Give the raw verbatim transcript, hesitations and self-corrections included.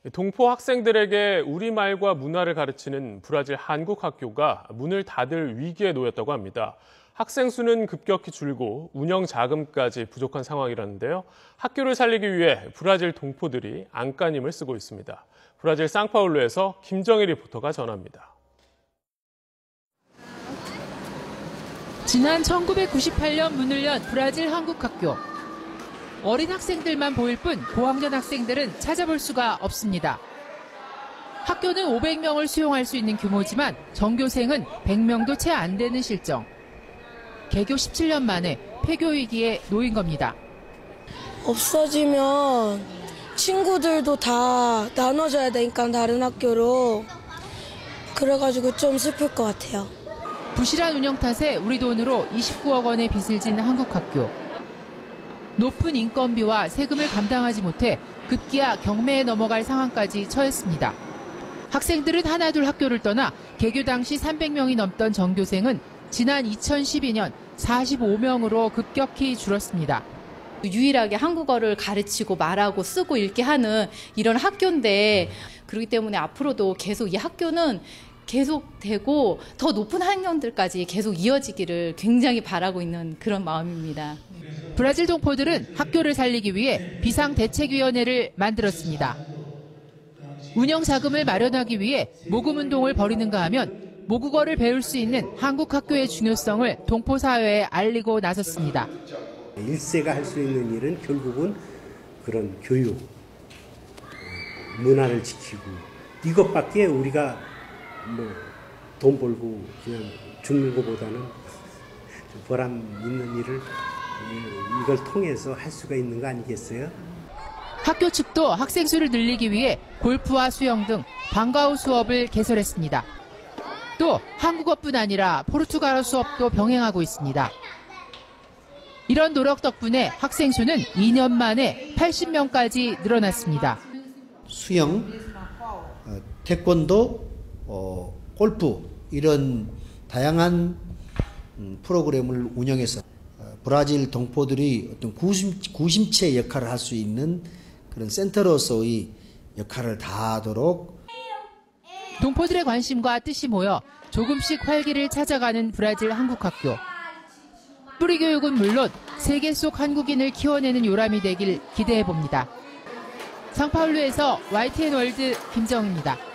동포 학생들에게 우리말과 문화를 가르치는 브라질 한국 학교가 문을 닫을 위기에 놓였다고 합니다. 학생 수는 급격히 줄고 운영 자금까지 부족한 상황이라는데요. 학교를 살리기 위해 브라질 동포들이 안간힘을 쓰고 있습니다. 브라질 상파울루에서 김정일 리포터가 전합니다. 지난 천구백구십팔 년 문을 연 브라질 한국 학교. 어린 학생들만 보일 뿐 고학년 학생들은 찾아볼 수가 없습니다. 학교는 오백 명을 수용할 수 있는 규모지만 전교생은 백 명도 채 안 되는 실정. 개교 십칠 년 만에 폐교 위기에 놓인 겁니다. 없어지면 친구들도 다 나눠줘야 되니까 다른 학교로. 그래가지고 좀 슬플 것 같아요. 부실한 운영 탓에 우리 돈으로 이십구억 원의 빚을 진 한국 학교. 높은 인건비와 세금을 감당하지 못해 급기야 경매에 넘어갈 상황까지 처했습니다. 학생들은 하나둘 학교를 떠나 개교 당시 삼백 명이 넘던 전교생은 지난 이천십이 년 사십오 명으로 급격히 줄었습니다. 유일하게 한국어를 가르치고 말하고 쓰고 읽게 하는 이런 학교인데, 그렇기 때문에 앞으로도 계속 이 학교는 계속되고 더 높은 학년들까지 계속 이어지기를 굉장히 바라고 있는 그런 마음입니다. 브라질 동포들은 학교를 살리기 위해 비상대책위원회를 만들었습니다. 운영 자금을 마련하기 위해 모금운동을 벌이는가 하면 모국어를 배울 수 있는 한국 학교의 중요성을 동포 사회에 알리고 나섰습니다. 일 세가 할 수 있는 일은 결국은 그런 교육, 문화를 지키고 이것밖에 우리가 뭐 돈 벌고 그냥 죽는 것보다는 보람 있는 일을 이걸 통해서 할 수가 있는 거 아니겠어요? 학교 측도 학생 수를 늘리기 위해 골프와 수영 등 방과 후 수업을 개설했습니다. 또 한국어뿐 아니라 포르투갈어 수업도 병행하고 있습니다. 이런 노력 덕분에 학생 수는 이 년 만에 팔십 명까지 늘어났습니다. 수영, 태권도, 어, 골프 이런 다양한 프로그램을 운영해서 브라질 동포들이 어떤 구심, 구심체 역할을 할 수 있는 그런 센터로서의 역할을 다하도록 동포들의 관심과 뜻이 모여 조금씩 활기를 찾아가는 브라질 한국 학교. 뿌리 교육은 물론 세계 속 한국인을 키워내는 요람이 되길 기대해 봅니다. 상파울루에서 와이티엔 월드 김정입니다.